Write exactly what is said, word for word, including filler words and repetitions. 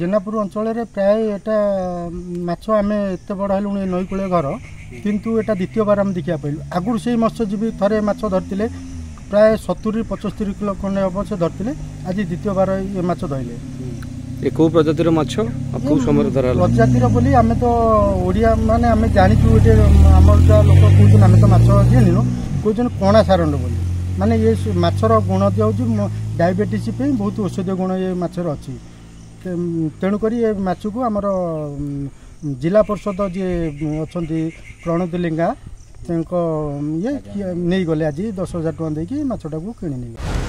जेनापुर अंचल प्राय एटा माछ आम एत बड़ है नईकूल घर किंतु एटा द्वितीय बार आम देखा पाइलु। आगुरी से मत्स्यजीवी थे माछ धरते प्राय सतुरी पचस्तरी किलो खंडे हम से धरते आज द्वितीय बार ये माछ धरले। कौ प्रजातिर माछ कौ समय धरा प्रजातिर बोली आम तो ओडिया माने आम जाचु ये आम लोक कौन आम तो माछ जानु कौन कणा सारंड बोली माने ये माछर गुण दिखाऊँ डायबेटीस बहुत औषधीय गुण ये माछर अच्छी तेणुक ये माछ को आमर जिला परिषद जी अच्छा प्रणति लिंगा ये नहीं गले आज दस हजार टका देकी माछटा को किणी नहीं।